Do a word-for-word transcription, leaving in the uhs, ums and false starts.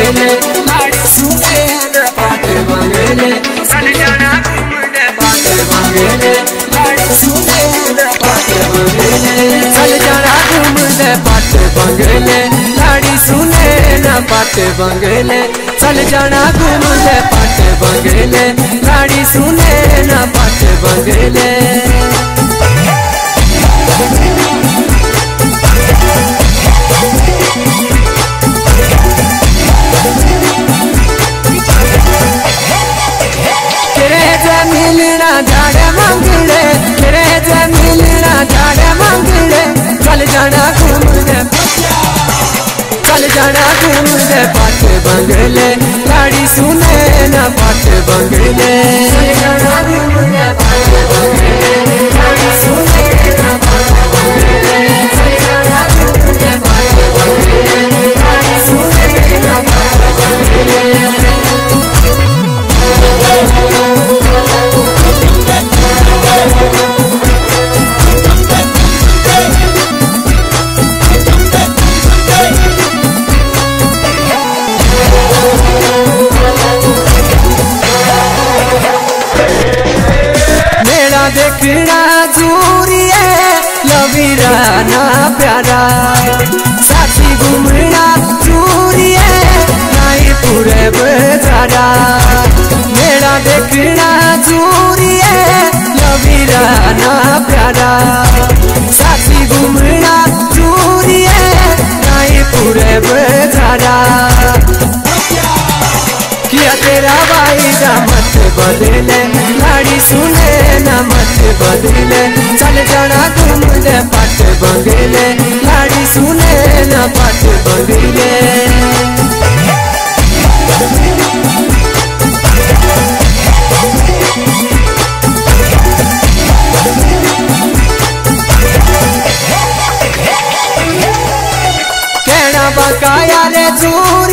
बंगेले लाड़ी सुने न पाटे बंगेले चल जाना घूमने पाटे बंगेले लाड़ी सुने न पाटे बंगेले चल जाना घूमने पाटे बंगेले लाड़ी सुने न पाटे बंगेले चल जाना घूमने पाटे बंगेले लाड़ी सुने न पाटे बंगेले मिलना झाड़े मंगले तेरे जे मिलना झाड़े मंगले चल जाना घूमने चल जाना घूमने पाटे बंगले लाड़ी सुने न पाटे बंगले चल जाना घूमने पाटे बंगले लाड़ी सुने न पाटे बंगले चल जाना घूमने पाटे बंगले लाड़ी सुने न पाटे बंगले देखना जूरिए लवीरा ना प्यारा साथी घूमना जूरिए नहीं पूरे बेचारा मेरा देखना जूरिए लवीरा ना प्यारा साथी घूमना जूरिए नहीं पूरे बेचारा किया तेरा भाई दा मत बदले लाड़ी सुने न मत बदले चल जाना घूमने पाटे बंगेले लाड़ी सुने न पाटे बंगेले कहना बकाया रे